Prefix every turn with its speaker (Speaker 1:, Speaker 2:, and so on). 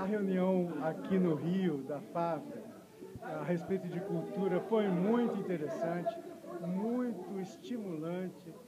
Speaker 1: reunião aqui no Rio, da FAFRA, a respeito de cultura, foi muito interessante, muito estimulante.